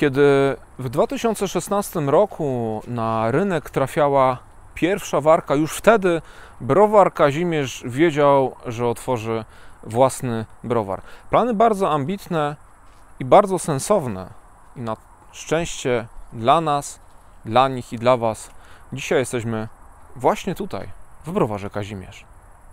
Kiedy w 2016 roku na rynek trafiała pierwsza warka, już wtedy browar Kazimierz wiedział, że otworzy własny browar. Plany bardzo ambitne i bardzo sensowne. I na szczęście dla nas, dla nich i dla Was dzisiaj jesteśmy właśnie tutaj, w browarze Kazimierz.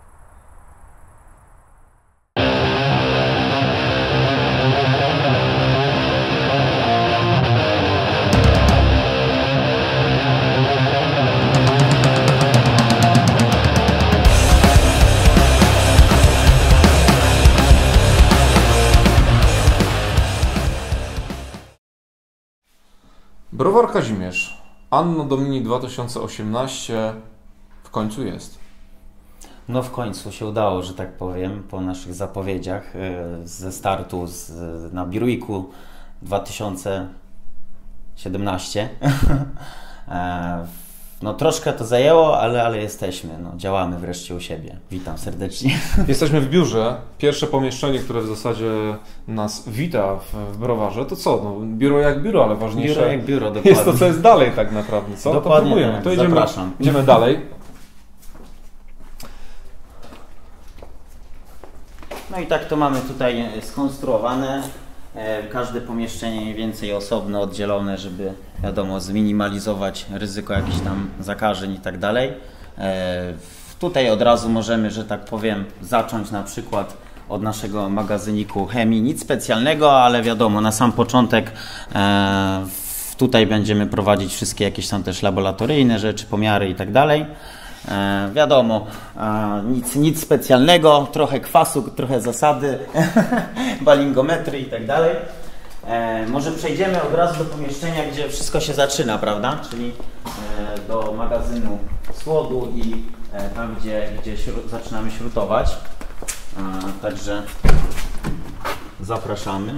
Browar Kazimierz, Anno Domini 2018 w końcu jest. No w końcu się udało, że tak powiem, po naszych zapowiedziach ze startu na Beer Weeku 2017. No troszkę to zajęło, ale jesteśmy, no, działamy wreszcie u siebie. Witam serdecznie. Jesteśmy w biurze. Pierwsze pomieszczenie, które w zasadzie nas wita w browarze, to co? No, biuro jak biuro, ale ważniejsze biuro jak biuro, dokładnie. jest to, co jest dalej tak naprawdę. Co? Dokładnie, to próbujemy. tak. To Zapraszam. Idziemy dalej. No i tak to mamy tutaj skonstruowane. Każde pomieszczenie mniej więcej osobno oddzielone, żeby wiadomo zminimalizować ryzyko jakichś tam zakażeń i tak dalej. Tutaj od razu możemy, że tak powiem, zacząć na przykład od naszego magazyniku chemii. Nic specjalnego, ale wiadomo, na sam początek tutaj będziemy prowadzić wszystkie jakieś tam też laboratoryjne rzeczy, pomiary i tak dalej. Wiadomo, nic specjalnego, trochę kwasu, trochę zasady, balingometry i tak dalej. Może przejdziemy od razu do pomieszczenia, gdzie wszystko się zaczyna, prawda? Czyli do magazynu słodu i tam, gdzie zaczynamy śrutować. Także zapraszamy.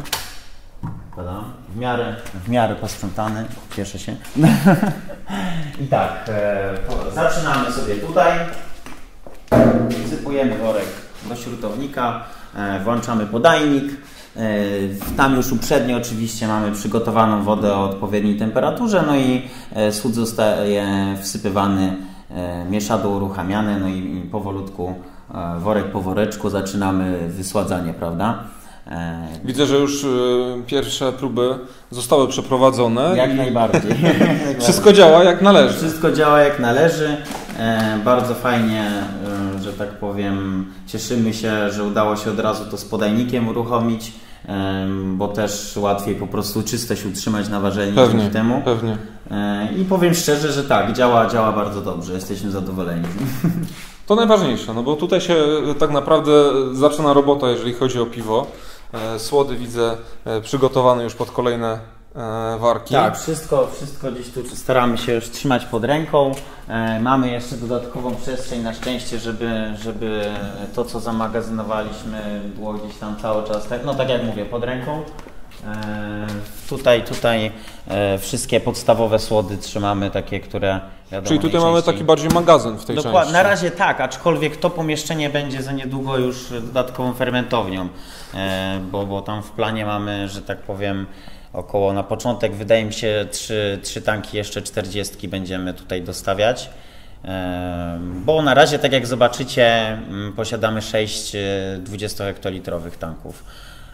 W miarę posprzątany, cieszę się. I tak, zaczynamy sobie tutaj. Wsypujemy worek do śrutownika, włączamy podajnik. Tam już uprzednio oczywiście mamy przygotowaną wodę o odpowiedniej temperaturze, no i słód zostaje wsypywany, mieszadło uruchamiane, no i powolutku, worek po woreczku zaczynamy wysładzanie, prawda? Widzę, że już pierwsze próby zostały przeprowadzone. Jak najbardziej. Wszystko działa jak należy. Wszystko działa jak należy. Bardzo fajnie, że tak powiem, cieszymy się, że udało się od razu to z podajnikiem uruchomić, bo też łatwiej po prostu czystość utrzymać na ważeniu dzięki temu. Pewnie. I powiem szczerze, że tak, działa bardzo dobrze, jesteśmy zadowoleni. To najważniejsze, no bo tutaj się tak naprawdę zaczyna robota, jeżeli chodzi o piwo. Słody widzę przygotowane już pod kolejne warki. Tak, wszystko gdzieś tu staramy się już trzymać pod ręką. Mamy jeszcze dodatkową przestrzeń na szczęście, żeby to, co zamagazynowaliśmy, było gdzieś tam cały czas, tak jak mówię, pod ręką. Tutaj wszystkie podstawowe słody trzymamy, takie, które wiadomo. Czyli tutaj mamy taki bardziej magazyn w tej części. Na razie tak, aczkolwiek to pomieszczenie będzie za niedługo już dodatkową fermentownią, bo tam w planie mamy, że tak powiem, około na początek, wydaje mi się, 3 tanki jeszcze 40 będziemy tutaj dostawiać. Bo na razie, tak jak zobaczycie, posiadamy 6 20-hektolitrowych tanków.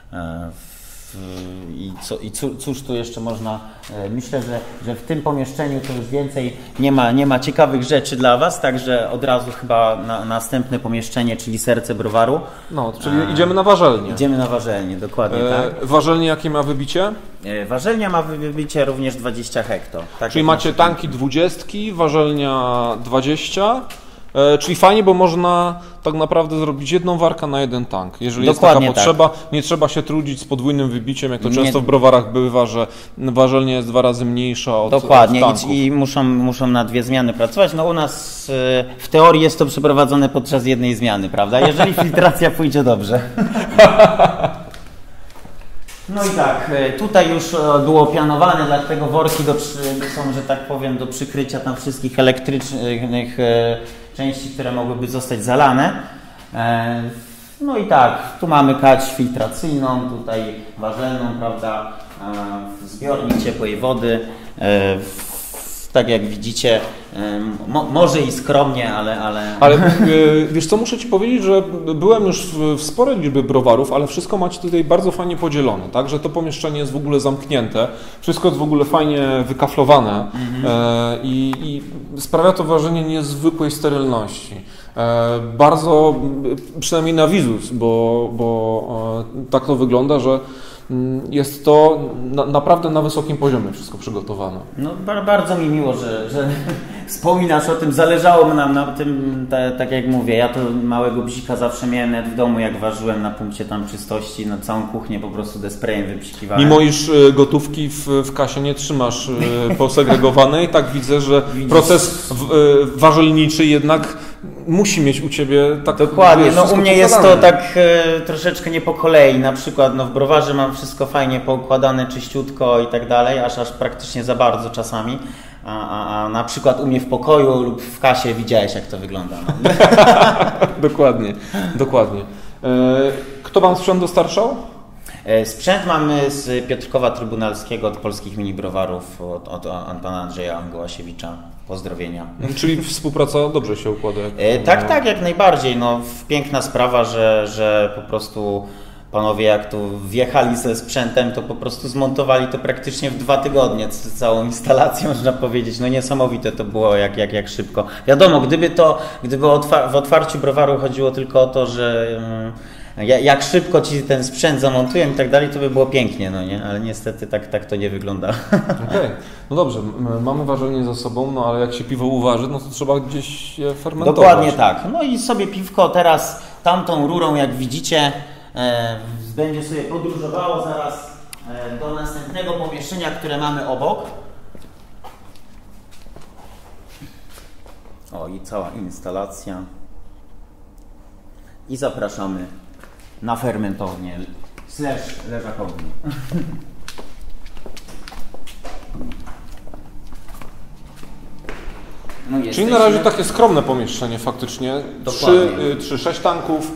I cóż tu jeszcze można, myślę, że w tym pomieszczeniu to już więcej nie ma ciekawych rzeczy dla Was, także od razu chyba na następne pomieszczenie, czyli serce browaru. No, czyli idziemy na warzelnię. Idziemy na warzelnię, dokładnie tak. Warzelnie jakie ma wybicie? Warzelnia ma wybicie również 20 hekto. Tak, czyli macie tanki 20, warzelnia 20. Czyli fajnie, bo można tak naprawdę zrobić jedną warkę na jeden tank. Jeżeli dokładnie jest taka potrzeba, nie trzeba się trudzić z podwójnym wybiciem, jak to często w browarach bywa, że ważelnia jest 2 razy mniejsza od dokładnie tanków. I muszą na 2 zmiany pracować. No u nas w teorii jest to przeprowadzone podczas jednej zmiany, prawda? Jeżeli filtracja pójdzie dobrze. No i tak, tutaj już było pianowane, dlatego worki są, że tak powiem, do przykrycia tam wszystkich elektrycznych części, które mogłyby zostać zalane. No i tak, tu mamy kać filtracyjną, tutaj warzelną, prawda, zbiornik ciepłej wody. Tak jak widzicie, może i skromnie, Ale wiesz co, muszę Ci powiedzieć, że byłem już w sporej liczbie browarów, ale wszystko macie tutaj bardzo fajnie podzielone, tak? Że to pomieszczenie jest w ogóle zamknięte, wszystko jest w ogóle fajnie wykaflowane i sprawia to wrażenie niezwykłej sterylności. Bardzo, przynajmniej na wizus, bo tak to wygląda, że jest to naprawdę na wysokim poziomie wszystko przygotowane. No bardzo mi miło, że wspominasz o tym. Zależało nam na tym, tak jak mówię, ja to małego bzika zawsze miałem nawet w domu, jak ważyłem na punkcie tam czystości, na całą kuchnię po prostu desprayem wypsikiwałem. Mimo iż gotówki w kasie nie trzymasz posegregowanej, tak widzę, że proces warzelniczy jednak musi mieć u Ciebie tak. Dokładnie, no u mnie jest to tak troszeczkę nie po kolei. Na przykład w browarze mam wszystko fajnie poukładane, czyściutko i tak dalej, aż praktycznie za bardzo czasami. A na przykład u mnie w pokoju lub w kasie widziałeś, jak to wygląda. No. Dokładnie. Kto Wam sprzęt dostarczał? Sprzęt mamy z Piotrkowa Trybunalskiego, od polskich mini browarów, od pana Andrzeja Angołasiewicza. Pozdrowienia. Czyli współpraca dobrze się układa? Tak, jak najbardziej. No, piękna sprawa, że po prostu panowie jak tu wjechali ze sprzętem, to po prostu zmontowali to praktycznie w 2 tygodnie, całą instalację, można powiedzieć. No niesamowite to było, jak szybko. Wiadomo, gdyby w otwarciu browaru chodziło tylko o to, że jak szybko Ci ten sprzęt zamontują i tak dalej, to by było pięknie, no nie? Ale niestety tak to nie wygląda. Okej. No dobrze, mamy ważenie za sobą, no ale jak się piwo uważy, no to trzeba gdzieś je fermentować. Dokładnie tak. No i sobie piwko teraz tamtą rurą, jak widzicie, będzie sobie podróżowało zaraz do następnego pomieszczenia, które mamy obok. O, i cała instalacja. I zapraszamy na fermentownię / leżakownię. No czyli na razie takie skromne pomieszczenie faktycznie. 6 tanków,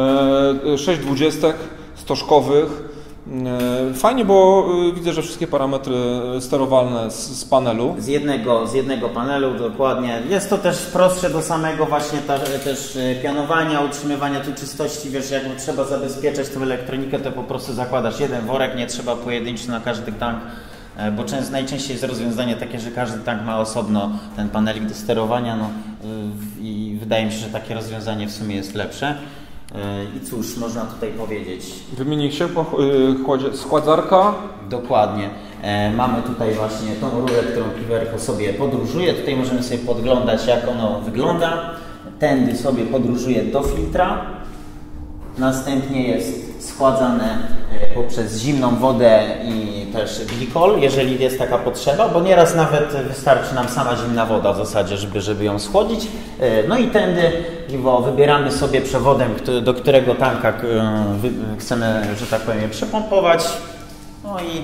6 dwudziestek stożkowych. Fajnie, bo widzę, że wszystkie parametry sterowalne z panelu. Z jednego panelu, dokładnie. Jest to też prostsze do samego właśnie też pianowania, utrzymywania tu czystości. Wiesz, jak trzeba zabezpieczać tę elektronikę, to po prostu zakładasz jeden worek, nie trzeba pojedynczy na każdy tank. Bo najczęściej jest rozwiązanie takie, że każdy tank ma osobno ten panelik do sterowania, no, i wydaje mi się, że takie rozwiązanie w sumie jest lepsze. I cóż, można tutaj powiedzieć. Wymiennik ciepła, schładzarka. Dokładnie. Mamy tutaj właśnie tą rurę, którą piwerko sobie podróżuje. Tutaj możemy sobie podglądać, jak ono wygląda. Tędy sobie podróżuje do filtra. Następnie jest schładzane poprzez zimną wodę i też glikol, jeżeli jest taka potrzeba, bo nieraz nawet wystarczy nam sama zimna woda w zasadzie, żeby ją schłodzić. No i tędy piwo wybieramy sobie przewodem, do którego tanka chcemy, że tak powiem, je przepompować. No i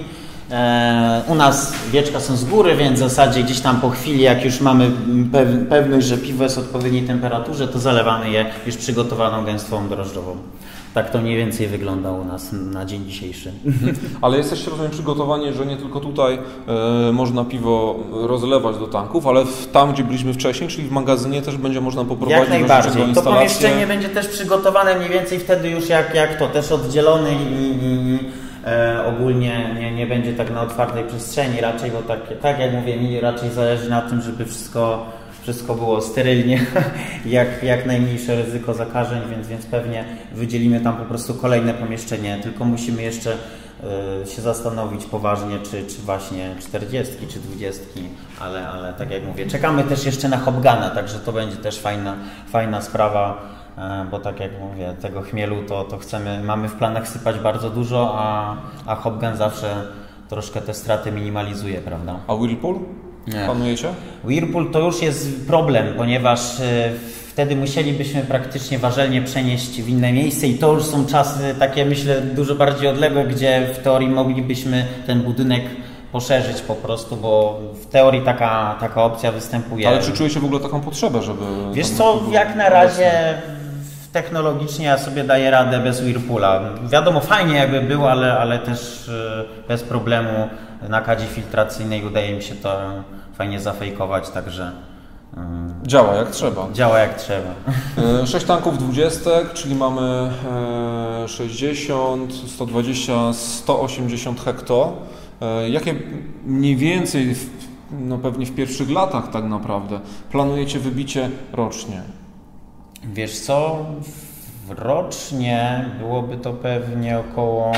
u nas wieczka są z góry, więc w zasadzie gdzieś tam po chwili, jak już mamy pewność, że piwo jest w odpowiedniej temperaturze, to zalewamy je już przygotowaną gęstwą drożdżową. Tak to mniej więcej wygląda u nas na dzień dzisiejszy. Ale jesteście, rozumiem, przygotowani, że nie tylko tutaj można piwo rozlewać do tanków, ale tam, gdzie byliśmy wcześniej, czyli w magazynie też będzie można poprowadzić. Jak najbardziej. To pomieszczenie będzie też przygotowane mniej więcej wtedy już jak to, też oddzielone i ogólnie nie będzie tak na otwartej przestrzeni raczej, bo tak jak mówię, mi raczej zależy na tym, żeby wszystko było sterylnie, jak najmniejsze ryzyko zakażeń, więc pewnie wydzielimy tam po prostu kolejne pomieszczenie, tylko musimy jeszcze się zastanowić poważnie, czy właśnie 40 czy 20, ale tak jak mówię, czekamy też jeszcze na Hopgana, także to będzie też fajna sprawa, bo tak jak mówię, tego chmielu to mamy w planach sypać bardzo dużo, a Hopgan zawsze troszkę te straty minimalizuje, prawda? A Whirlpool? Nie. Planujecie? Whirlpool to już jest problem, ponieważ wtedy musielibyśmy praktycznie warzelnię przenieść w inne miejsce i to już są czasy takie, myślę, dużo bardziej odległe, gdzie w teorii moglibyśmy ten budynek poszerzyć po prostu, bo w teorii taka opcja występuje. Ale czy czujecie w ogóle taką potrzebę, żeby... Wiesz co, jak na razie w technologicznie ja sobie daję radę bez Whirlpoola. Wiadomo, fajnie jakby było, ale też bez problemu na kadzie filtracyjnej udaje mi się to fajnie zafejkować, także działa jak trzeba. Działa jak trzeba. 6 tanków 20, czyli mamy 60, 120, 180 hekto. Jakie mniej więcej, no pewnie w pierwszych latach tak naprawdę, planujecie wybicie rocznie? Wiesz co, rocznie byłoby to pewnie około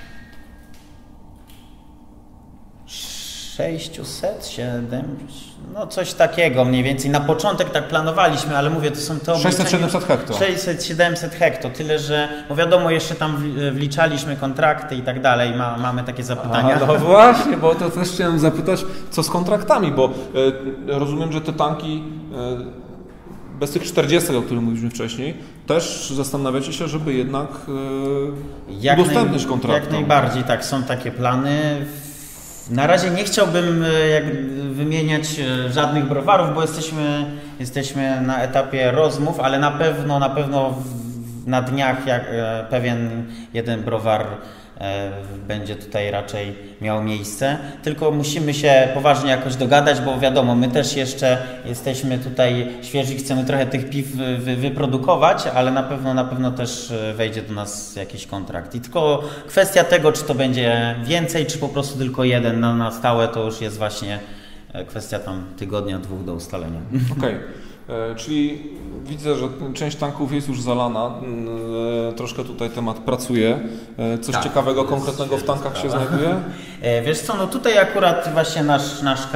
600, 700, no coś takiego mniej więcej. Na początek tak planowaliśmy, ale mówię, to są te 600-700 hekto. 600-700 hekto, tyle że, bo wiadomo, jeszcze tam wliczaliśmy kontrakty i tak dalej, mamy takie zapytania. No właśnie, bo to też chciałem zapytać, co z kontraktami, bo rozumiem, że te tanki bez tych 40, o których mówiliśmy wcześniej, też zastanawiacie się, żeby jednak udostępnić kontrakty. Jak najbardziej, tak, są takie plany. Na razie nie chciałbym wymieniać żadnych browarów, bo jesteśmy na etapie rozmów, ale na pewno na dniach pewien jeden browar będzie tutaj raczej miał miejsce. Tylko musimy się poważnie jakoś dogadać, bo wiadomo, my też jeszcze jesteśmy tutaj świeżi, chcemy trochę tych piw wyprodukować, ale na pewno też wejdzie do nas jakiś kontrakt. I tylko kwestia tego, czy to będzie więcej, czy po prostu tylko jeden na stałe, to już jest właśnie kwestia tam tygodnia, 2 do ustalenia. Okej. Czyli widzę, że część tanków jest już zalana, troszkę tutaj temat pracuje. Coś ciekawego, konkretnego w tankach się znajduje? Wiesz co, no tutaj akurat właśnie nasz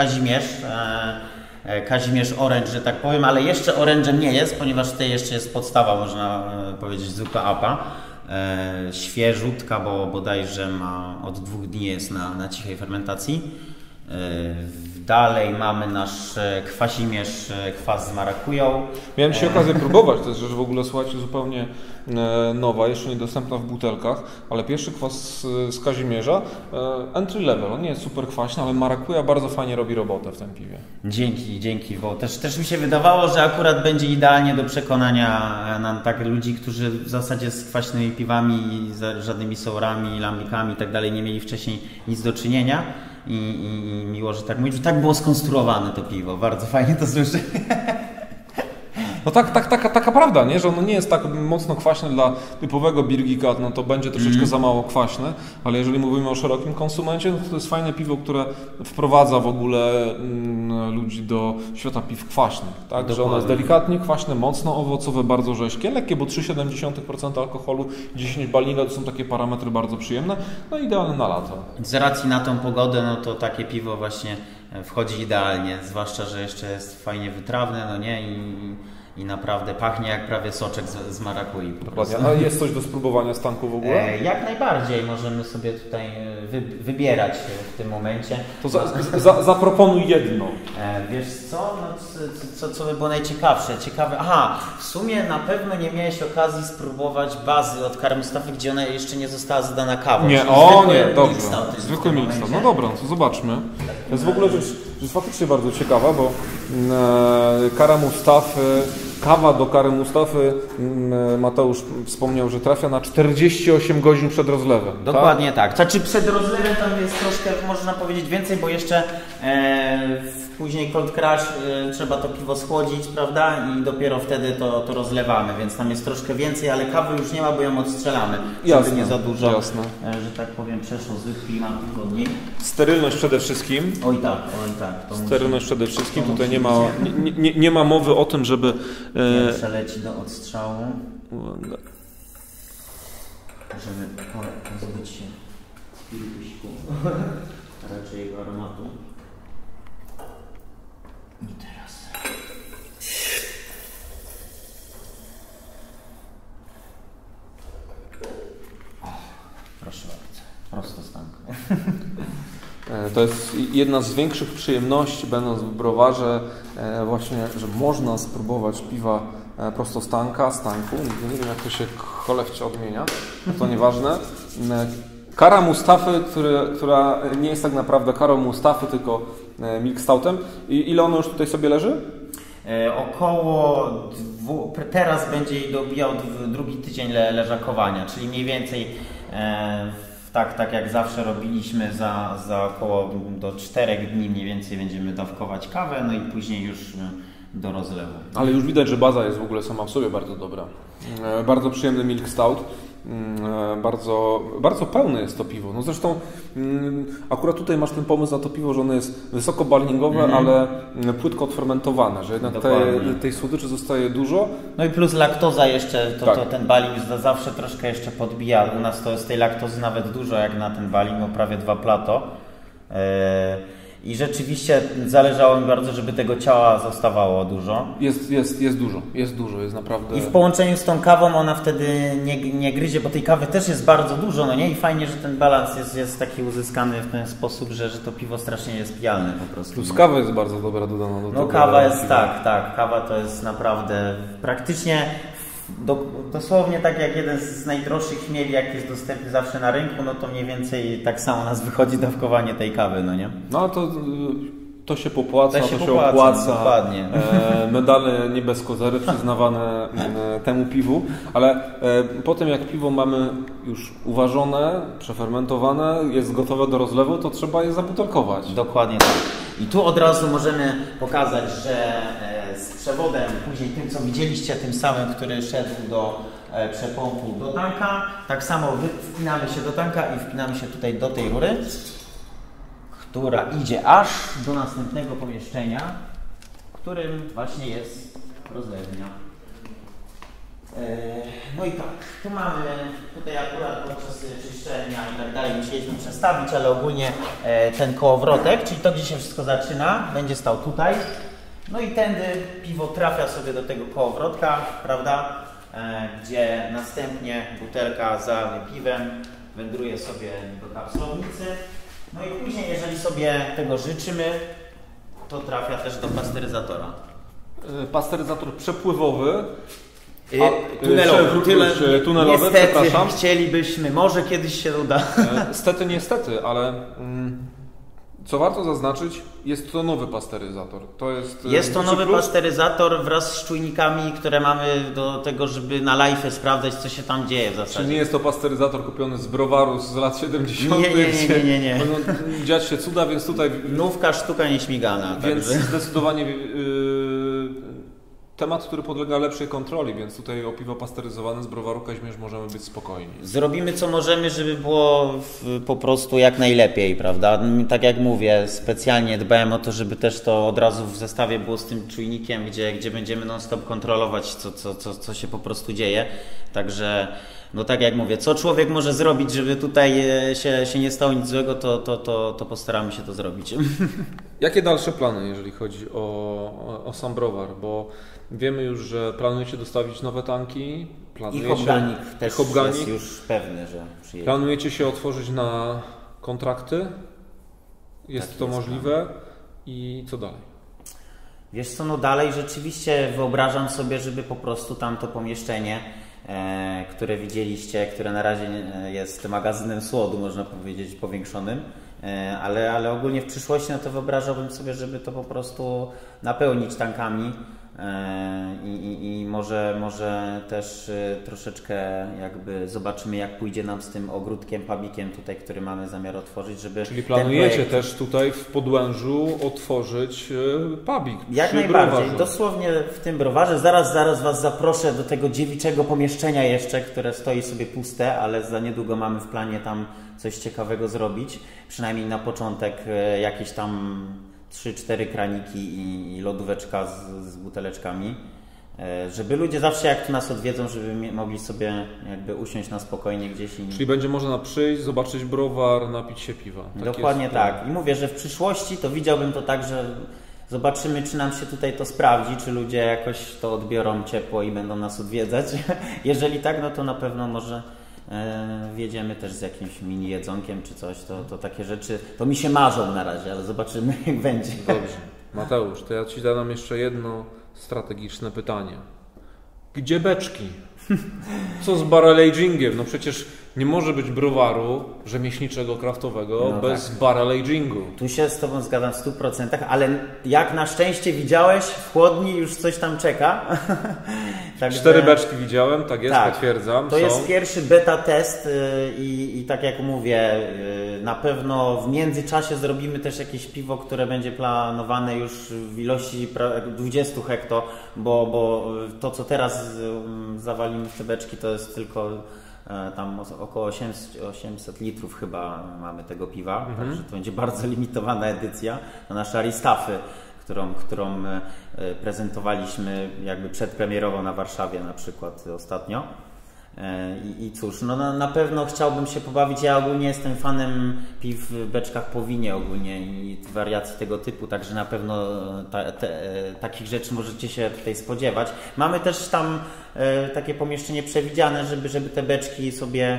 Kazimierz Orange, że tak powiem, ale jeszcze Orange'em nie jest, ponieważ tutaj jeszcze jest podstawa, można powiedzieć, zwykła APA. Świeżutka, bo bodajże od 2 dni jest na cichej fermentacji. Dalej mamy nasz kwasimierz, kwas z marakują. Miałem dzisiaj okazję próbować, to jest rzecz w ogóle, słuchajcie, zupełnie nowa, jeszcze niedostępna w butelkach, ale pierwszy kwas z Kazimierza, entry level, on nie jest super kwaśny, ale marakuja bardzo fajnie robi robotę w tym piwie. Dzięki, bo też mi się wydawało, że akurat będzie idealnie do przekonania tak ludzi, którzy w zasadzie z kwaśnymi piwami, z żadnymi sourami, lambikami i tak dalej nie mieli wcześniej nic do czynienia. I miło, że tak mówisz, że tak było skonstruowane to piwo. Bardzo fajnie to słyszę. No taka prawda, nie? Że ono nie jest tak mocno kwaśne dla typowego birgika, no to będzie troszeczkę za mało kwaśne, ale jeżeli mówimy o szerokim konsumencie, no to jest fajne piwo, które wprowadza w ogóle ludzi do świata piw kwaśnych, tak? Dokładnie. Że ono jest delikatnie kwaśne, mocno owocowe, bardzo rześkie, lekkie, bo 3,7% alkoholu, 10 balina to są takie parametry bardzo przyjemne, no idealne na lato. Z racji na tą pogodę, no to takie piwo właśnie wchodzi idealnie, zwłaszcza, że jeszcze jest fajnie wytrawne, no nie? I naprawdę pachnie jak prawie soczek z marakui. Dokładnie. A jest coś do spróbowania z tanku w ogóle? Jak najbardziej. Możemy sobie tutaj wybierać w tym momencie. To zaproponuj jedno. Wiesz co? No, co by było najciekawsze? W sumie na pewno nie miałeś okazji spróbować bazy od Kary Mustafy, gdzie ona jeszcze nie została zadana kawą. Nie, dobrze. Zwykły milkstout. No dobra, to zobaczmy. To jest w ogóle rzecz faktycznie bardzo ciekawa, bo Kara Mustafy, kawa do Kary Mustafy, Mateusz wspomniał, że trafia na 48 godzin przed rozlewem. Dokładnie tak. Znaczy przed rozlewem tam jest troszkę, można powiedzieć, więcej, bo jeszcze później cold crash trzeba to piwo schłodzić, prawda? I dopiero wtedy to rozlewamy, więc tam jest troszkę więcej, ale kawy już nie ma, bo ją odstrzelamy. Żeby nie za dużo, że tak powiem, przeszło złych klimatów od niej. Sterylność przede wszystkim. Oj tak. Sterylność przede wszystkim. Tutaj nie ma mowy o tym, żeby... Pierwsze leci do odstrzału. Żeby pozbyć się pilkuśku, raczej jego aromatu. I teraz. Proszę bardzo, prosto z tanku. To jest jedna z większych przyjemności, będąc w browarze, właśnie, że można spróbować piwa prosto z tanku. Nie wiem, jak to się cholewcie odmienia, to nieważne. Kara Mustafy, która nie jest tak naprawdę Karą Mustafy, tylko milkstoutem. I ile ono już tutaj sobie leży? Około 2 Teraz będzie jej dobijał drugi tydzień leżakowania, czyli mniej więcej tak jak zawsze robiliśmy, za około do 4 dni mniej więcej będziemy dawkować kawę, no i później już do rozlewu. Ale już widać, że baza jest w ogóle sama w sobie bardzo dobra. Bardzo przyjemny milk stout. Bardzo, bardzo pełne jest to piwo. No zresztą akurat tutaj masz ten pomysł na to piwo, że ono jest wysoko barlingowe, ale płytko odfermentowane, że jednak tej słodyczy zostaje dużo. No i plus laktoza jeszcze, to ten baling zawsze troszkę jeszcze podbija. U nas to jest tej laktozy nawet dużo jak na ten baling, bo prawie 2 plato. I rzeczywiście zależało mi bardzo, żeby tego ciała zostawało dużo. Jest dużo, jest naprawdę... I w połączeniu z tą kawą ona wtedy nie gryzie, bo tej kawy też jest bardzo dużo, no nie? I fajnie, że ten balans jest taki uzyskany w ten sposób, że to piwo strasznie jest pijalne po prostu. Plus kawa jest bardzo dobra dodana do tego. No kawa jest, tak, kawa to jest naprawdę praktycznie... Dosłownie tak jak jeden z najdroższych chmieli, jak jest dostępny zawsze na rynku, no to mniej więcej tak samo nas wychodzi dawkowanie tej kawy, no nie? No to się popłaca, to się opłaca. Dokładnie. Medale nie bez kozery przyznawane temu piwu, ale po tym jak piwo mamy już uważone, przefermentowane, jest gotowe do rozlewu, to trzeba je zabutelkować. Dokładnie tak. I tu od razu możemy pokazać, że z przewodem, później tym co widzieliście, tym samym, który szedł do przepompu do tanka, tak samo wpinamy się do tanka i wpinamy się tutaj do tej rury, która idzie aż do następnego pomieszczenia, w którym właśnie jest rozlewnia. No i tak, tu mamy, tutaj akurat podczas czyszczenia i tak dalej musieliśmy przestawić, ale ogólnie ten kołowrotek, czyli to gdzie się wszystko zaczyna, będzie stał tutaj. No i tędy piwo trafia sobie do tego kołowrotka, prawda, gdzie następnie butelka zalana piwem wędruje sobie do kapslownicy. No i później, jeżeli sobie tego życzymy, to trafia też do pasteryzatora. Pasteryzator przepływowy. Tunelowy, niestety, chcielibyśmy, może kiedyś się uda. Niestety, ale co warto zaznaczyć, jest to nowy pasteryzator. Jest to nowy pasteryzator wraz z czujnikami, które mamy do tego, żeby na live sprawdzać, co się tam dzieje w zasadzie. Czyli nie jest to pasteryzator kupiony z browaru z lat 70. Nie. Będą dziać się cuda, więc tutaj... Nówka sztuka nieśmigana. Więc także. Zdecydowanie temat, który podlega lepszej kontroli, więc tutaj o piwo pasteryzowane z browaru Kazimierz możemy być spokojni. Zrobimy co możemy, żeby było po prostu jak najlepiej, prawda? Tak jak mówię, specjalnie dbałem o to, żeby też to od razu w zestawie było z tym czujnikiem, gdzie będziemy non-stop kontrolować, co się po prostu dzieje. Także, no tak jak mówię, co człowiek może zrobić, żeby tutaj się nie stało nic złego, to postaramy się to zrobić. Jakie dalsze plany, jeżeli chodzi o sam browar? Bo wiemy już, że planujecie dostawić nowe tanki. I Hopganik też jest już pewny, że przyjedzie. Planujecie się otworzyć na kontrakty? Jest to możliwe? I co dalej? Wiesz co, no dalej rzeczywiście wyobrażam sobie, żeby po prostu tamto pomieszczenie, które widzieliście, które na razie jest magazynem słodu, można powiedzieć, powiększonym, ale ogólnie w przyszłości no to wyobrażałbym sobie, żeby to po prostu napełnić tankami i może też troszeczkę jakby zobaczymy, jak pójdzie nam z tym ogródkiem, pubikiem tutaj, który mamy zamiar otworzyć, żeby... Czyli planujecie też tutaj w Podłężu otworzyć pubik? Jak najbardziej, browarze. Dosłownie w tym browarze. Zaraz Was zaproszę do tego dziewiczego pomieszczenia jeszcze, które stoi sobie puste, ale za niedługo mamy w planie tam coś ciekawego zrobić. Przynajmniej na początek jakieś tam 3-4 kraniki i lodóweczka z buteleczkami, żeby ludzie zawsze jak tu nas odwiedzą, żeby mogli sobie jakby usiąść na spokojnie gdzieś. Czyli będzie można przyjść, zobaczyć browar, napić się piwa. Tak dokładnie jest, tak. I mówię, że w przyszłości to widziałbym to tak, że zobaczymy, czy nam się tutaj to sprawdzi, czy ludzie jakoś to odbiorą ciepło i będą nas odwiedzać. Jeżeli tak, no to na pewno może wjedziemy też z jakimś mini jedzonkiem czy coś, to takie rzeczy, to mi się marzą na razie, ale zobaczymy jak będzie. Dobrze. Mateusz, to ja Ci zadam jeszcze jedno strategiczne pytanie. Gdzie beczki? Co z barrel agingiem? No przecież nie może być browaru rzemieślniczego, kraftowego No bez tak. barrel agingu. Tu się z Tobą zgadzam w 100%, ale jak na szczęście widziałeś, w chłodni już coś tam czeka. Także... 4 beczki widziałem, tak jest, Tak, potwierdzam. to jest pierwszy beta test i tak jak mówię, na pewno w międzyczasie zrobimy też jakieś piwo, które będzie planowane już w ilości 20 hekto, bo to co teraz zawalimy w te beczki to jest tylko tam około 800 litrów chyba mamy tego piwa, także to będzie bardzo limitowana edycja. To nasza Aristafy, którą prezentowaliśmy jakby przedpremierowo na Warszawie na przykład ostatnio. I cóż, no na pewno chciałbym się pobawić. Ja ogólnie jestem fanem piw w beczkach po winie ogólnie i wariacji tego typu, także na pewno takich rzeczy możecie się tutaj spodziewać. Mamy też tam takie pomieszczenie przewidziane, żeby te beczki sobie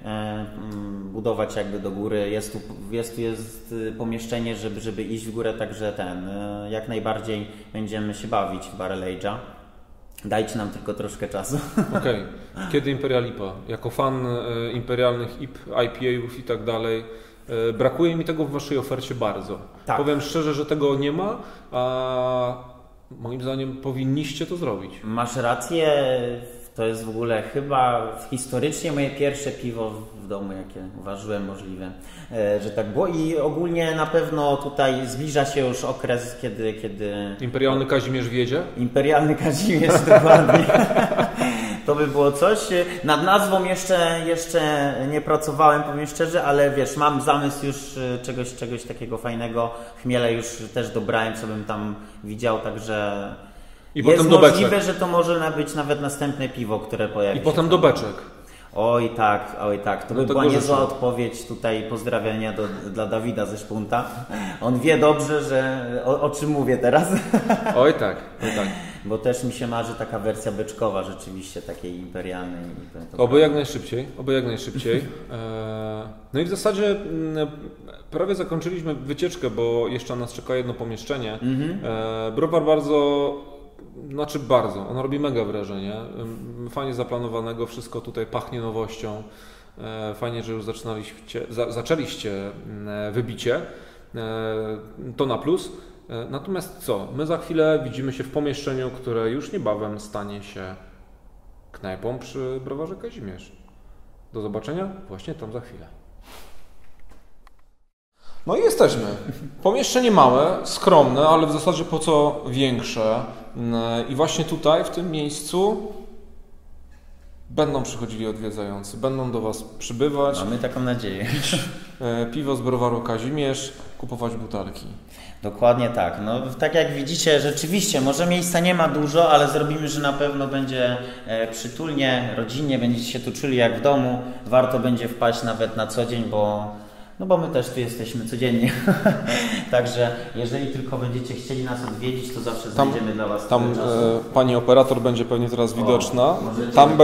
budować jakby do góry. Jest pomieszczenie, żeby iść w górę, także jak najbardziej będziemy się bawić w Barrel Age'a. Dajcie nam tylko troszkę czasu. Okej. Kiedy Imperial IPA? Jako fan imperialnych IPA-ów i tak dalej, brakuje mi tego w Waszej ofercie bardzo. Tak. Powiem szczerze, że tego nie ma, a moim zdaniem powinniście to zrobić. Masz rację, to jest w ogóle chyba historycznie moje pierwsze piwo w domu, jakie uważałem możliwe, że tak było i ogólnie na pewno tutaj zbliża się już okres, kiedy... Imperialny Kazimierz wiedzie? Imperialny Kazimierz, dokładnie. To by było coś. Nad nazwą jeszcze nie pracowałem, powiem szczerze, ale wiesz, mam zamysł już czegoś takiego fajnego. Chmiele już też dobrałem, co bym tam widział, także I jest potem do możliwe, beczek. że to może być nawet następne piwo, które pojawi I się potem tam. do beczek. Oj tak. To by tego była niezła życzę. odpowiedź tutaj, pozdrowienia dla Dawida ze Szpunta. On wie dobrze, że o czym mówię teraz. Oj tak. Bo też mi się marzy taka wersja beczkowa rzeczywiście, takiej imperialnej. Oby jak najszybciej. No i w zasadzie prawie zakończyliśmy wycieczkę, bo jeszcze nas czeka jedno pomieszczenie. Browar bardzo, on robi mega wrażenie. Fajnie zaplanowanego, wszystko tutaj pachnie nowością. Fajnie, że już zaczęliście wybicie. To na plus. Natomiast co? My za chwilę widzimy się w pomieszczeniu, które już niebawem stanie się knajpą przy browarze Kazimierz. Do zobaczenia właśnie tam za chwilę. No i jesteśmy. Pomieszczenie małe, skromne, ale w zasadzie po co większe. I właśnie tutaj, w tym miejscu będą przychodzili odwiedzający, będą do Was przybywać. Mamy taką nadzieję. Piwo z browaru Kazimierz, kupować butelki. Dokładnie tak. No, tak jak widzicie, rzeczywiście, może miejsca nie ma dużo, ale zrobimy, że na pewno będzie przytulnie, rodzinnie, będziecie się tu czuli jak w domu. Warto będzie wpaść nawet na co dzień, bo my też tu jesteśmy codziennie. Także jeżeli tylko będziecie chcieli nas odwiedzić, to zawsze znajdziemy dla Was tam czasu. pani operator będzie pewnie teraz widoczna. możecie Tam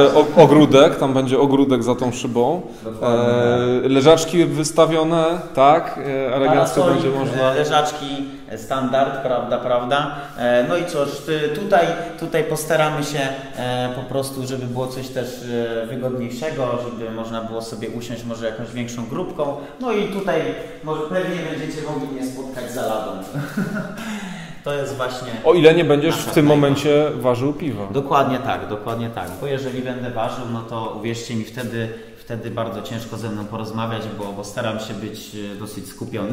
będzie ogródek za tą szybą. Leżaczki wystawione, tak, elegancko Parasoli, będzie można. Leżaczki standard, prawda. No i cóż, tutaj postaramy się po prostu, żeby było coś też wygodniejszego, żeby można było sobie usiąść może jakąś większą grupką. No i tutaj może pewnie będziecie mogli mnie spotkać za ladą. To jest właśnie... O ile nie będziesz w tym knajpa. momencie ważył piwa. Dokładnie tak. Bo jeżeli będę ważył, no to uwierzcie mi, wtedy bardzo ciężko ze mną porozmawiać, bo staram się być dosyć skupiony.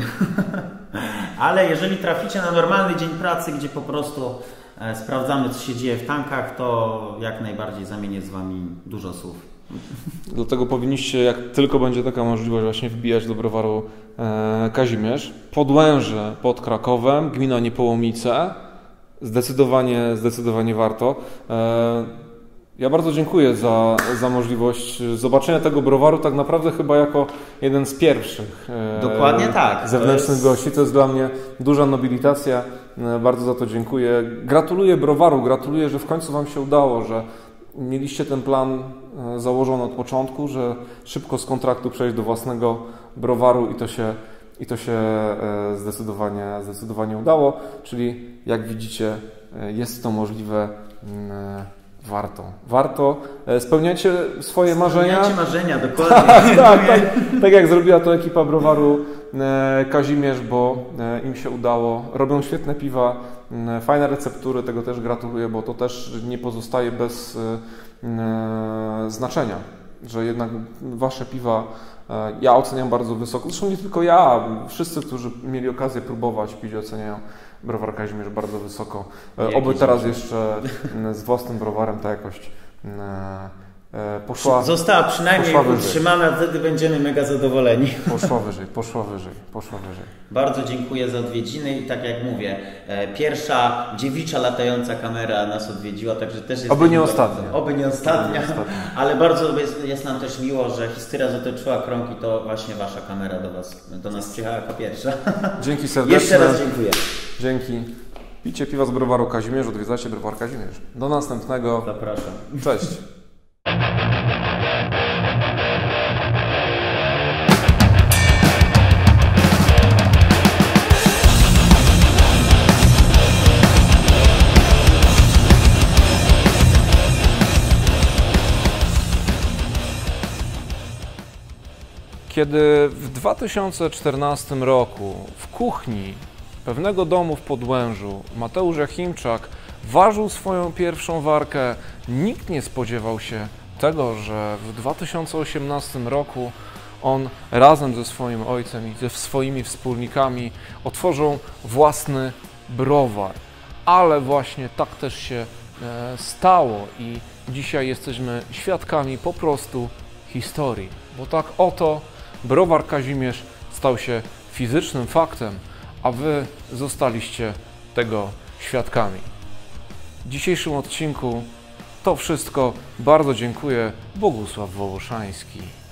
Ale jeżeli traficie na normalny dzień pracy, gdzie po prostu sprawdzamy, co się dzieje w tankach, to jak najbardziej zamienię z Wami dużo słów. Dlatego powinniście, jak tylko będzie taka możliwość, właśnie wbijać do browaru Kazimierz. Podłęże pod Krakowem, gmina Niepołomice. Zdecydowanie warto. Ja bardzo dziękuję za możliwość zobaczenia tego browaru, tak naprawdę chyba jako jeden z pierwszych Dokładnie tak. zewnętrznych gości. To jest dla mnie duża nobilitacja. Bardzo za to dziękuję. Gratuluję browaru, gratuluję, że w końcu Wam się udało, że mieliście ten plan założony od początku, że szybko z kontraktu przejść do własnego browaru i to się zdecydowanie udało. Czyli jak widzicie, jest to możliwe. Warto. Spełniacie swoje marzenia. Spełniacie marzenia, dokładnie. Tak jak zrobiła to ekipa browaru Kazimierz, bo im się udało. Robią świetne piwa, fajne receptury, tego też gratuluję, bo to też nie pozostaje bez znaczenia, że jednak wasze piwa ja oceniam bardzo wysoko. Zresztą nie tylko ja, wszyscy, którzy mieli okazję próbować pić, oceniają browar Kazimierz bardzo wysoko. Oby teraz jeszcze z własnym browarem ta jakość została przynajmniej utrzymana, wtedy będziemy mega zadowoleni. Poszła wyżej. Bardzo dziękuję za odwiedziny i tak jak mówię, pierwsza dziewicza latająca kamera nas odwiedziła, także też jest... Oby nie ostatnia. Ale bardzo jest nam też miło, że historia zatoczyła krąg i to właśnie wasza kamera do nas przyjechała jako pierwsza. Dzięki serdecznie. Jeszcze raz dziękuję. Dzięki. Picie piwa z browaru Kazimierz, odwiedzacie browar Kazimierz. Do następnego. Zapraszam. Cześć. Kiedy w 2014 roku w kuchni pewnego domu w Podłężu Mateusz Jachimczak ważył swoją pierwszą warkę, nikt nie spodziewał się tego, że w 2018 roku on razem ze swoim ojcem i ze swoimi wspólnikami otworzą własny browar. Ale właśnie tak też się stało i dzisiaj jesteśmy świadkami po prostu historii, bo tak oto browar Kazimierz stał się fizycznym faktem, a wy zostaliście tego świadkami. W dzisiejszym odcinku to wszystko. Bardzo dziękuję. Bogusław Wołoszański.